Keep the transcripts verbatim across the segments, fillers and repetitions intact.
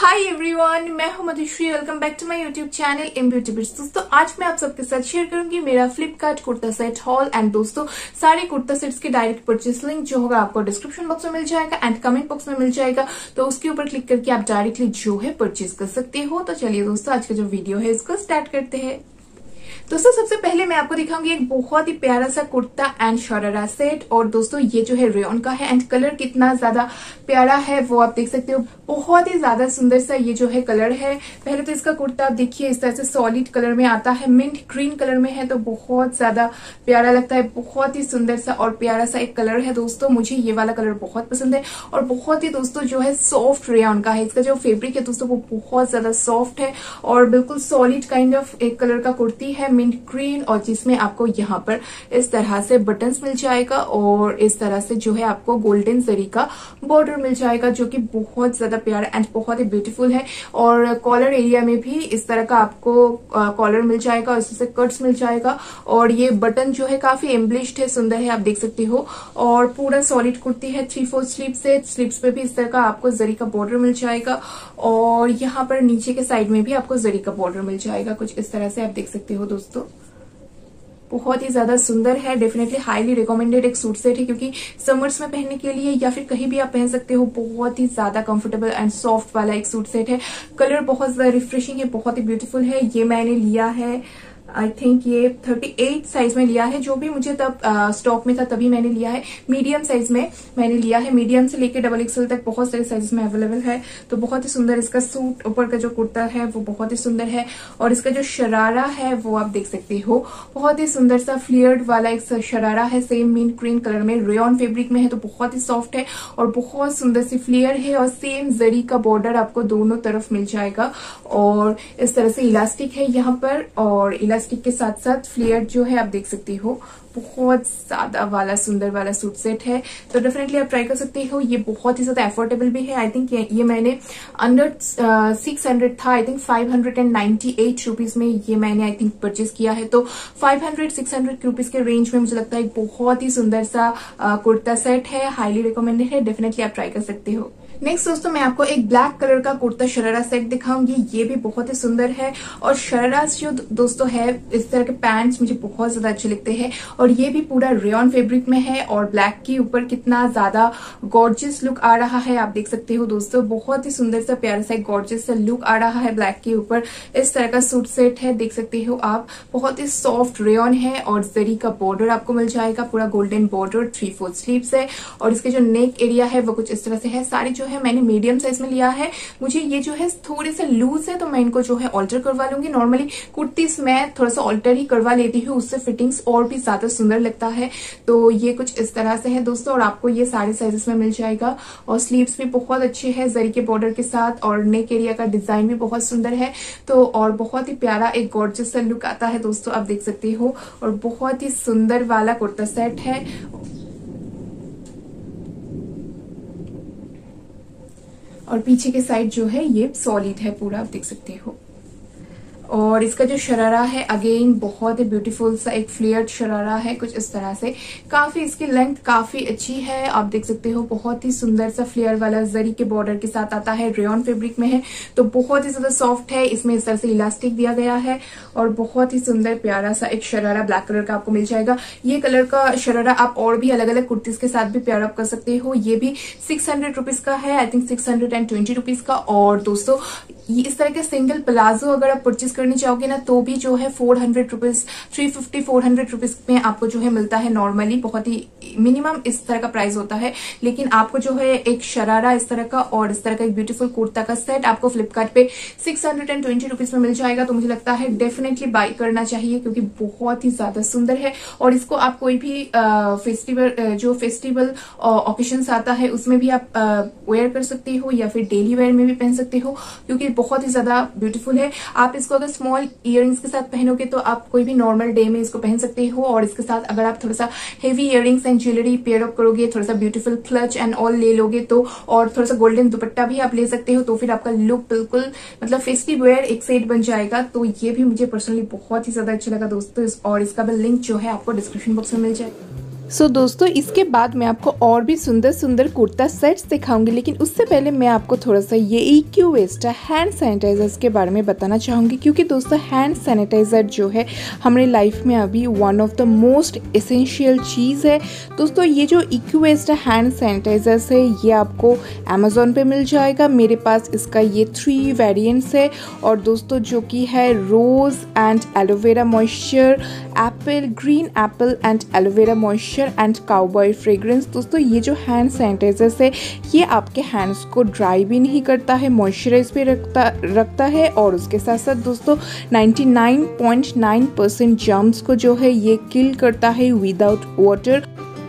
हाय everyone, मैं हूं Madhushri. Welcome back to my YouTube channel M beauty bits. दोस्तों आज मैं आप सबके साथ शेयर करूंगी मेरा Flipkart kurta set haul. And दोस्तों सारे कुर्ता सेट्स के डायरेक्ट परचेस लिंक जो होगा आपको डिस्क्रिप्शन बॉक्स में मिल जाएगा एंड कमेंट बॉक्स में मिल जाएगा, तो उसके ऊपर क्लिक करके आप डायरेक्टली जो है परचेस कर सकते हो। तो चलिए दोस्तों आज का जो वीडियो है इसको स्टार्ट करते हैं। दोस्तों सबसे पहले मैं आपको दिखाऊंगी एक बहुत ही प्यारा सा कुर्ता एंड शरारा सेट। और दोस्तों ये जो है रेयन का है एंड कलर कितना ज्यादा प्यारा है वो आप देख सकते हो। बहुत ही ज्यादा सुंदर सा ये जो है कलर है। पहले तो इसका कुर्ता आप देखिए इस तरह से सॉलिड कलर में आता है, मिंट ग्रीन कलर में है, तो बहुत ज्यादा प्यारा लगता है। बहुत ही सुंदर सा और प्यारा सा एक कलर है दोस्तों। मुझे ये वाला कलर बहुत पसंद है और बहुत ही दोस्तों जो है सॉफ्ट रेयन का है। इसका जो फैब्रिक है दोस्तों वो बहुत ज्यादा सॉफ्ट है और बिल्कुल सॉलिड काइंड ऑफ एक कलर का कुर्ती है, मिंट ग्रीन, और जिसमें आपको यहाँ पर इस तरह से बटन्स मिल जाएगा और इस तरह से जो है आपको गोल्डन जरी का बॉर्डर मिल जाएगा जो कि बहुत ज्यादा प्यारा एंड बहुत ही ब्यूटीफुल है। और कॉलर एरिया में भी इस तरह का आपको कॉलर मिल जाएगा, इससे कट्स मिल जाएगा और ये बटन जो है काफी एम्ब्लिश्ड है, सुंदर है, आप देख सकते हो। और पूरा सॉलिड कुर्ती है, थ्री फोर स्लीव्स है। स्लीव्स पे भी इस तरह का आपको जरी का बॉर्डर मिल जाएगा और यहाँ पर नीचे के साइड में भी आपको जरी का बॉर्डर मिल जाएगा, कुछ इस तरह से आप देख सकते हो दोस्तों। बहुत ही ज्यादा सुंदर है, डेफिनेटली हाईली रिकमेंडेड एक सूट सेट है क्योंकि समर्स में पहनने के लिए या फिर कहीं भी आप पहन सकते हो। बहुत ही ज्यादा कंफर्टेबल एंड सॉफ्ट वाला एक सूट सेट है। कलर बहुत ज्यादा रिफ्रेशिंग है, बहुत ही ब्यूटीफुल है। ये मैंने लिया है आई थिंक ये अड़तीस साइज में लिया है, जो भी मुझे तब स्टॉक में था तभी मैंने लिया है। मीडियम साइज में मैंने लिया है, मीडियम से लेकर डबल एक्सएल तक बहुत सारे साइज में अवेलेबल है। तो बहुत ही सुंदर इसका सूट, ऊपर का जो कुर्ता है वो बहुत ही सुंदर है और इसका जो शरारा है वो आप देख सकते हो। बहुत ही सुंदर सा फ्लेयर्ड वाला एक शरारा है, सेम मिंट ग्रीन कलर में, रेयन फैब्रिक में है, तो बहुत ही सॉफ्ट है और बहुत सुंदर सी फ्लेयर है और सेम जरी का बॉर्डर आपको दोनों तरफ मिल जाएगा और इस तरह से इलास्टिक है यहाँ पर और इलास्टिक के साथ साथ फ्लेयर जो है आप देख सकते हो। बहुत ज्यादा वाला सुंदर वाला सूट सेट है, तो डेफिनेटली आप ट्राई कर सकते हो। ये बहुत ही ज्यादा अफोर्डेबल भी है। आई थिंक ये, ये मैंने अंडर सिक्स हंड्रेड था, I think five hundred and ninety eight rupees में ये मैंने आई थिंक परचेस किया है। तो five hundred six hundred rupees के रेंज में मुझे लगता है एक बहुत ही सुंदर सा uh, कुर्ता सेट है, हाईली रिकमेंडेड है, डेफिनेटली आप ट्राई कर सकते हो। नेक्स्ट दोस्तों मैं आपको एक ब्लैक कलर का कुर्ता शरारा सेट दिखाऊंगी। ये भी बहुत ही सुंदर है और शरारा जो दोस्तों है इस तरह के पैंट्स मुझे बहुत ज्यादा अच्छे लगते हैं और ये भी पूरा रेयन फैब्रिक में है और ब्लैक के ऊपर कितना ज्यादा गॉर्जियस लुक आ रहा है आप देख सकते हो दोस्तों। बहुत ही सुंदर सा प्यारा सा गॉर्जियस सा लुक आ रहा है ब्लैक के ऊपर। इस तरह का सूट सेट है, देख सकते हो आप। बहुत ही सॉफ्ट रेयन है और जरी का बॉर्डर आपको मिल जाएगा, पूरा golden border, three four sleeves है और इसके जो नेक एरिया है वो कुछ इस तरह से है। सारी जो है मैंने मीडियम साइज में लिया है। मुझे ये जो है थोड़े से लूज है तो मैं इनको जो है ऑल्टर करवा लूंगी। नॉर्मली कुर्तीस मैं थोड़ा सा ऑल्टर ही करवा लेती हूँ, उससे फिटिंग्स और भी ज्यादा सुंदर लगता है। तो ये कुछ इस तरह से है दोस्तों और आपको ये सारे साइजेस में मिल जाएगा और स्लीव्स भी बहुत अच्छे है जरी के बॉर्डर के साथ और नेक एरिया का डिजाइन भी बहुत सुंदर है। तो और बहुत ही प्यारा एक गॉर्जियस सा लुक आता है दोस्तों, आप देख सकते हो। और बहुत ही सुंदर वाला कुर्ता सेट है और पीछे के साइड जो है ये सॉलिड है पूरा, आप देख सकते हो। और इसका जो शरारा है अगेन बहुत ही ब्यूटीफुल सा एक फ्लेयर्ड शरारा है, कुछ इस तरह से। काफी इसकी लेंथ काफी अच्छी है, आप देख सकते हो। बहुत ही सुंदर सा फ्लेयर वाला जरी के बॉर्डर के साथ आता है, रेयन फैब्रिक में है, तो बहुत ही ज्यादा सॉफ्ट है। इसमें इस तरह से इलास्टिक दिया गया है और बहुत ही सुंदर प्यारा सा एक शरारा ब्लैक कलर का आपको मिल जाएगा। ये कलर का शरारा आप और भी अलग अलग कुर्तीज के साथ भी पेयर अप कर सकते हो। ये भी सिक्स हंड्रेड रुपीज का है, I think six hundred and twenty rupees का। और दोस्तों ये इस तरह के सिंगल प्लाजो अगर आप परचेज करनी चाहोगे ना तो भी जो है four hundred rupees, three fifty four hundred rupees में आपको जो है मिलता है। नॉर्मली बहुत ही मिनिमम इस तरह का प्राइस होता है, लेकिन आपको जो है एक शरारा इस तरह का और इस तरह का एक ब्यूटीफुल कुर्ता का सेट आपको फ्लिपकार्ट पे six hundred and twenty rupees में मिल जाएगा। तो मुझे लगता है डेफिनेटली बाय करना चाहिए क्योंकि बहुत ही ज्यादा सुंदर है और इसको आप कोई भी फेस्टिवल जो फेस्टिवल ओकेशंस आता है उसमें भी आप वेयर कर सकते हो या फिर डेली वेयर में भी पहन सकते हो क्योंकि बहुत ही ज्यादा ब्यूटीफुल है। आप इसको अगर स्मॉल इयररिंग्स के साथ पहनोगे तो आप कोई भी नॉर्मल डे में इसको पहन सकते हो और इसके साथ अगर आप थोड़ा सा heavy earrings and jewellery pair up करोगे, थोड़ा सा ब्यूटीफुल क्लच एंड ऑल ले लोगे तो और थोड़ा सा गोल्डन दुपट्टा भी आप ले सकते हो तो फिर आपका लुक बिल्कुल मतलब फेस्टिव वेयर एक सेट बन जाएगा। तो ये भी मुझे पर्सनली बहुत ही ज्यादा अच्छा लगा दोस्तों और इसका भी लिंक जो है आपको डिस्क्रिप्शन बॉक्स में मिल जाएगा। सो so, दोस्तों इसके बाद मैं आपको और भी सुंदर सुंदर कुर्ता सेट्स दिखाऊंगी, लेकिन उससे पहले मैं आपको थोड़ा सा ये ईक्यू वेस्टा हैंड सैनिटाइजर्स के बारे में बताना चाहूँगी, क्योंकि दोस्तों हैंड सैनिटाइज़र जो है हमारे लाइफ में अभी one of the most essential चीज़ है। दोस्तों ये जो ईक्यू वेस्टा हैंड सैनिटाइजर्स है ये आपको अमेज़ॉन पे मिल जाएगा। मेरे पास इसका ये थ्री वेरिएंट्स है, और दोस्तों जो कि है rose and aloe vera moisture, apple green apple and aloe vera moisture and cowboy fragrance. दोस्तों ये जो हैंड सैनिटाइजर्स है ये आपके हैंड्स को ड्राई भी नहीं करता है, मॉइस्चराइज भी रखता रखता है, और उसके साथ साथ दोस्तों निन्यानवे पॉइंट नौ परसेंट जर्म्स को जो है ये किल करता है विदाउट वाटर।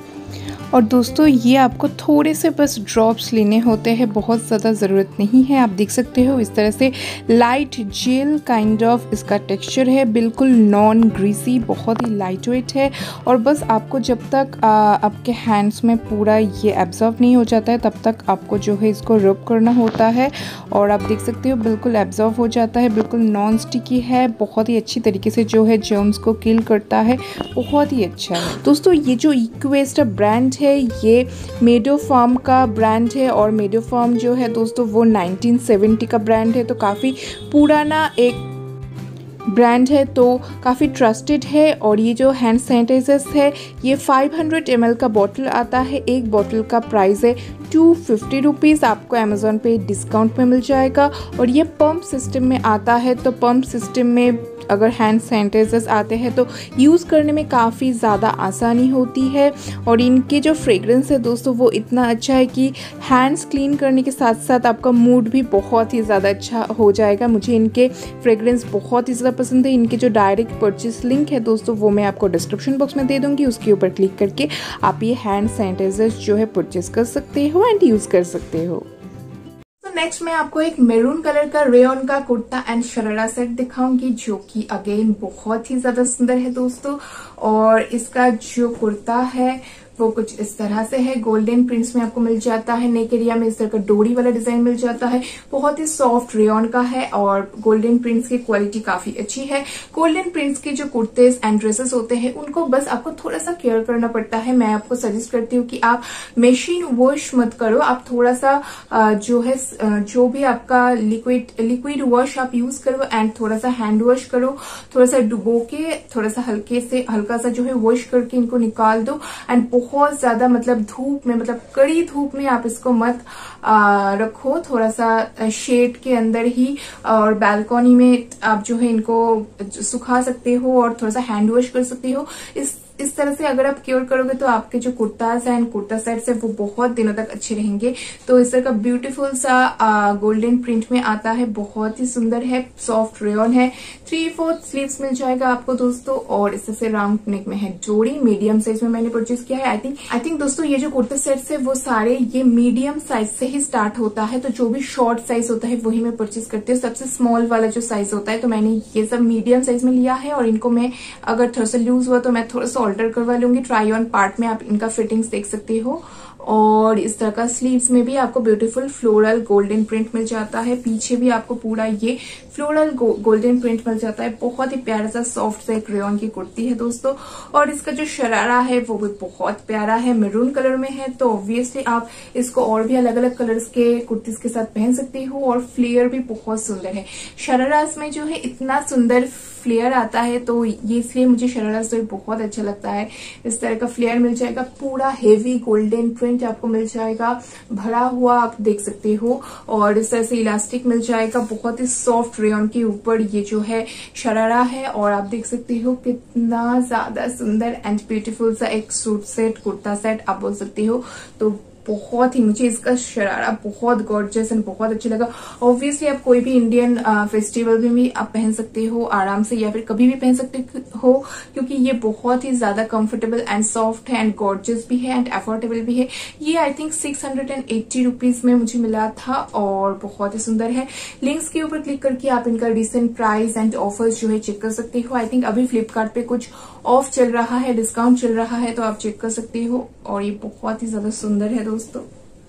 और दोस्तों ये आपको थोड़े से बस ड्रॉप्स लेने होते हैं, बहुत ज़्यादा ज़रूरत नहीं है। आप देख सकते हो इस तरह से लाइट जेल काइंड ऑफ इसका टेक्सचर है, बिल्कुल नॉन ग्रीसी, बहुत ही लाइट वेट है। और बस आपको जब तक आ, आपके हैंड्स में पूरा ये एब्जॉर्ब नहीं हो जाता है तब तक आपको जो है इसको रब करना होता है। और आप देख सकते हो बिल्कुल एब्जॉर्ब हो जाता है, बिल्कुल नॉन स्टिकी है, बहुत ही अच्छी तरीके से जो है जर्म्स को किल करता है, बहुत ही अच्छा है। दोस्तों ये जो ईक्यू वेस्टा ब्रांड है ये मेडो फार्म का ब्रांड है, और मेडो फार्म जो है दोस्तों वो नाइनटीन सेवेंटी का ब्रांड है, तो काफ़ी पुराना एक ब्रांड है, तो काफ़ी ट्रस्टेड है। और ये जो हैंड सैनिटाइजर्स है ये फाइव हंड्रेड एम एल का बॉटल आता है, एक बॉटल का प्राइस है टू फिफ्टी रुपीज़, आपको अमेज़ॉन पे डिस्काउंट में मिल जाएगा। और ये पंप सिस्टम में आता है, तो पंप सिस्टम में अगर हैंड सैनिटाइजर्स आते हैं तो यूज़ करने में काफ़ी ज़्यादा आसानी होती है। और इनके जो फ्रेग्रेंस है दोस्तों वो इतना अच्छा है कि हैंड्स क्लीन करने के साथ साथ आपका मूड भी बहुत ही ज़्यादा अच्छा हो जाएगा। मुझे इनके फ्रेग्रेंस बहुत ही ज़्यादा पसंद है। इनके जो डायरेक्ट परचेस लिंक है दोस्तों वो मैं आपको डिस्क्रिप्शन बॉक्स में दे दूँगी, उसके ऊपर क्लिक करके आप ये हैंड सैनिटाइजर्स जो है परचेस कर सकते हो एंड यूज़ कर सकते हो। नेक्स्ट मैं आपको एक मैरून कलर का रेयॉन का कुर्ता एंड शरारा सेट दिखाऊंगी, जो कि अगेन बहुत ही ज्यादा सुंदर है दोस्तों। और इसका जो कुर्ता है वो कुछ इस तरह से है, गोल्डन प्रिंट्स में आपको मिल जाता है, नेक एरिया में इस तरह का डोरी वाला डिजाइन मिल जाता है, बहुत ही सॉफ्ट रेयॉन का है, और गोल्डन प्रिंट्स की क्वालिटी काफी अच्छी है। गोल्डन प्रिंट्स के जो कुर्तेज एंड ड्रेसेस होते हैं उनको बस आपको थोड़ा सा केयर करना पड़ता है। मैं आपको सजेस्ट करती हूँ कि आप मशीन वॉश मत करो, आप थोड़ा सा जो है जो भी आपका लिक्विड लिक्विड वॉश आप यूज करो एंड थोड़ा सा हैंड वॉश करो, थोड़ा सा डुबो के थोड़ा सा हल्के से हल्का सा जो है वॉश करके इनको निकाल दो। एंड बहुत ज्यादा मतलब धूप में, मतलब कड़ी धूप में आप इसको मत आ, रखो, थोड़ा सा शेड के अंदर ही और बालकनी में आप जो है इनको सुखा सकते हो और थोड़ा सा हैंड वॉश कर सकते हो। इस इस तरह से अगर आप केयर करोगे तो आपके जो कुर्तास एंड कुर्ता सेट्स है वो बहुत दिनों तक अच्छे रहेंगे। तो इस तरह का ब्यूटीफुल सा गोल्डन प्रिंट में आता है, बहुत ही सुंदर है, सॉफ्ट रेयॉन है, थ्री फोर्थ स्लीव्स मिल जाएगा आपको दोस्तों। और इस तरह से राउंड नेक में है जोड़ी, मीडियम साइज में मैंने परचेज किया है। आई थिंक आई थिंक दोस्तों ये जो कुर्ता सेट्स है वो सारे ये मीडियम साइज से ही स्टार्ट होता है, तो जो भी शॉर्ट साइज होता है वही मैं परचेज करती हूँ। सबसे स्मॉल वाला जो साइज होता है तो मैंने ये सब मीडियम साइज में लिया है, और इनको मैं अगर थोड़ा सा लूज हुआ तो मैं थोड़ा सा ऑल्टर करवा लूंगी। ट्राई ऑन पार्ट में आप इनका फिटिंग्स देख सकते हो। और इस तरह का स्लीव्स में भी आपको ब्यूटीफुल फ्लोरल गोल्डन प्रिंट मिल जाता है, पीछे भी आपको पूरा ये फ्लोरल गो, गोल्डन प्रिंट मिल जाता है। बहुत ही प्यारा सा सॉफ्ट सा एक रेयॉन की कुर्ती है दोस्तों। और इसका जो शरारा है वो भी बहुत प्यारा है, मैरून कलर में है, तो ऑब्वियसली आप इसको और भी अलग अलग कलर्स के कुर्तीज के साथ पहन सकते हो। और फ्लेयर भी बहुत सुंदर है, शरारास में जो है इतना सुंदर फ्लेयर आता है, तो ये इसलिए मुझे शरारा जो बहुत अच्छा लगता है। इस तरह का फ्लेयर मिल जाएगा, पूरा हेवी गोल्डन प्रिंट आपको मिल जाएगा, भरा हुआ आप देख सकते हो। और इस तरह से इलास्टिक मिल जाएगा, बहुत ही सॉफ्ट रेयॉन के ऊपर ये जो है शरारा है। और आप देख सकते हो कितना ज्यादा सुंदर एंड ब्यूटीफुल सा एक सूट सेट कुर्ता सेट आप बोल सकते हो। तो बहुत ही मुझे इसका शरारा बहुत गॉर्जियस एंड बहुत अच्छा लगा। ऑब्वियसली आप कोई भी इंडियन फेस्टिवल में भी आप पहन सकते हो आराम से, या फिर कभी भी पहन सकते हो, क्योंकि ये बहुत ही ज्यादा कंफर्टेबल एंड सॉफ्ट है एंड गॉर्जियस भी है एंड अफोर्डेबल भी है। ये I think six hundred and eighty rupees में मुझे मिला था और बहुत ही सुंदर है। लिंक्स के ऊपर क्लिक करके आप इनका रिसेंट प्राइस एंड ऑफर्स जो है चेक कर सकते हो। आई थिंक अभी फ्लिपकार्ट पे कुछ ऑफ चल रहा है, डिस्काउंट चल रहा है, तो आप चेक कर सकते हो। और ये बहुत ही ज्यादा सुंदर है दोस्तों।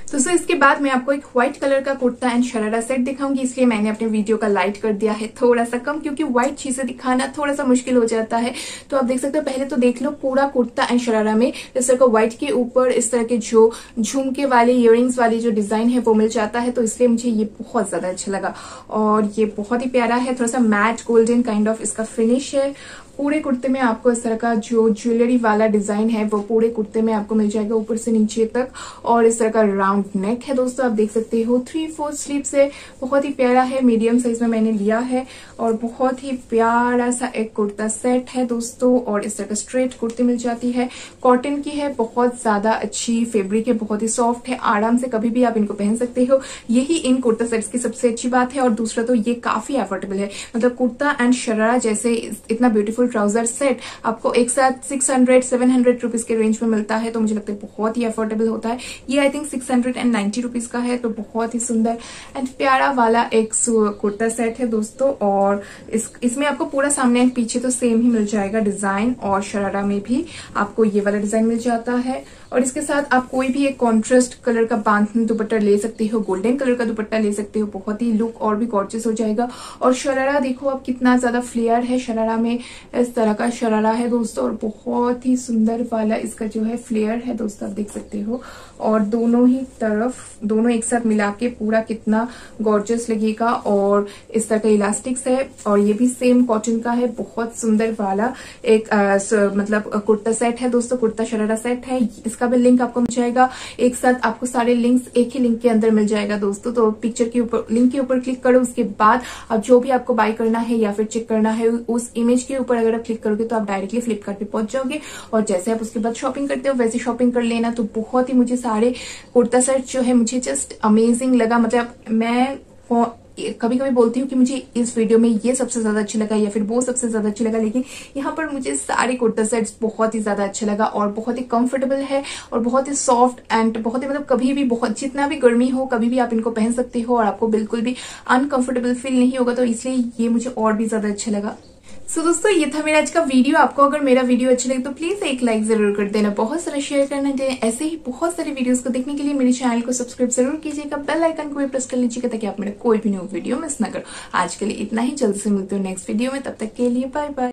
दोस्तों इसके बाद मैं आपको एक व्हाइट कलर का कुर्ता एंड शरारा सेट दिखाऊंगी, इसलिए मैंने अपने वीडियो का लाइट कर दिया है थोड़ा सा कम, क्योंकि व्हाइट चीजें दिखाना थोड़ा सा मुश्किल हो जाता है। तो आप देख सकते हो, पहले तो देख लो पूरा कुर्ता एंड शरारा में इस तरह का व्हाइट के ऊपर इस तरह के जो झुमके वाले इयररिंग्स वाली जो डिजाइन है वो मिल जाता है, तो इसलिए मुझे ये बहुत ज्यादा अच्छा लगा। और ये बहुत ही प्यारा है, थोड़ा सा मैट गोल्डन काइंड ऑफ इसका फिनिश है। पूरे कुर्ते में आपको इस तरह का जो ज्वेलरी वाला डिजाइन है वो पूरे कुर्ते में आपको मिल जाएगा ऊपर से नीचे तक, और इस तरह का राउंड नेक है दोस्तों, आप देख सकते हो। थ्री फोर स्लीव्स है, बहुत ही प्यारा है, मीडियम साइज में मैंने लिया है, और बहुत ही प्यारा सा एक कुर्ता सेट है दोस्तों। और इस तरह का स्ट्रेट कुर्ती मिल जाती है, कॉटन की है, बहुत ज्यादा अच्छी फैब्रिक है, बहुत ही सॉफ्ट है, आराम से कभी भी आप इनको पहन सकते हो। यही इन कुर्ता सेट्स की सबसे अच्छी बात है। और दूसरा तो ये काफी एफोर्डेबल है, मतलब कुर्ता एंड शरारा जैसे इतना ब्यूटीफुल ट्राउजर सेट आपको एक साथ six hundred seven hundred rupees के रेंज में मिलता है, तो मुझे लगता है बहुत ही अफोर्डेबल होता है। ये I think six hundred and ninety rupees का है, तो बहुत ही सुंदर एंड प्यारा वाला एक कुर्ता सेट है दोस्तों। और इस इसमें आपको पूरा सामने एंड पीछे तो सेम ही मिल जाएगा डिजाइन, और शरारा में भी आपको ये वाला डिजाइन मिल जाता है। और इसके साथ आप कोई भी एक कॉन्ट्रास्ट कलर का बांधनी दुपट्टा ले सकते हो, गोल्डन कलर का दुपट्टा ले सकते हो, बहुत ही लुक और भी गॉर्जियस हो जाएगा। और शरारा देखो आप कितना ज्यादा फ्लेयर है, शरारा में इस तरह का शरारा है दोस्तों, और बहुत ही सुंदर वाला इसका जो है फ्लेयर है दोस्तों, आप देख सकते हो। और दोनों ही तरफ दोनों एक साथ मिला के पूरा कितना गॉर्जियस लगेगा। और इस तरह का इलास्टिक्स है, और ये भी सेम कॉटन का है, बहुत सुंदर वाला एक आ, स, मतलब कुर्ता सेट है दोस्तों, कुर्ता शरारा सेट है। इसका भी लिंक आपको मिल जाएगा, एक साथ आपको सारे लिंक्स एक ही लिंक के अंदर मिल जाएगा दोस्तों। तो पिक्चर के ऊपर लिंक के ऊपर क्लिक करो, उसके बाद अब जो भी आपको बाय करना है या फिर चेक करना है उस इमेज के ऊपर अगर आप क्लिक करोगे तो आप डायरेक्टली फ्लिपकार्ट पे पहुंच जाओगे, और जैसे आप उसके बाद शॉपिंग करते हो वैसे शॉपिंग कर लेना। तो बहुत ही मुझे सारे कुर्ता सेट जो है मुझे जस्ट अमेजिंग लगा, मतलब मैं कभी कभी बोलती हूँ कि मुझे इस वीडियो में ये सबसे ज्यादा अच्छा लगा या फिर वो सबसे ज्यादा अच्छा लगा, लेकिन यहाँ पर मुझे सारे कुर्ता सेट्स बहुत ही ज्यादा अच्छा लगा। और बहुत ही कंफर्टेबल है, और बहुत ही सॉफ्ट एंड बहुत ही मतलब कभी भी बहुत जितना भी गर्मी हो कभी भी आप इनको पहन सकते हो, और आपको बिल्कुल भी अनकंफर्टेबल फील नहीं होगा, तो इसलिए ये मुझे और भी ज्यादा अच्छा लगा। सो so, दोस्तों ये था मेरा आज का वीडियो। आपको अगर मेरा वीडियो अच्छा लगे तो प्लीज एक लाइक जरूर कर देना, बहुत सारा शेयर करना चाहिए। ऐसे ही बहुत सारे वीडियोस को देखने के लिए मेरे चैनल को सब्सक्राइब जरूर कीजिएगा, बेल आइकन को भी प्रेस कर लीजिएगा ताकि आप मेरा कोई भी न्यू वीडियो मिस ना करो। आज के लिए इतना ही, जल्द से मिलते हो नेक्स्ट वीडियो में, तब तक के लिए बाय बाय।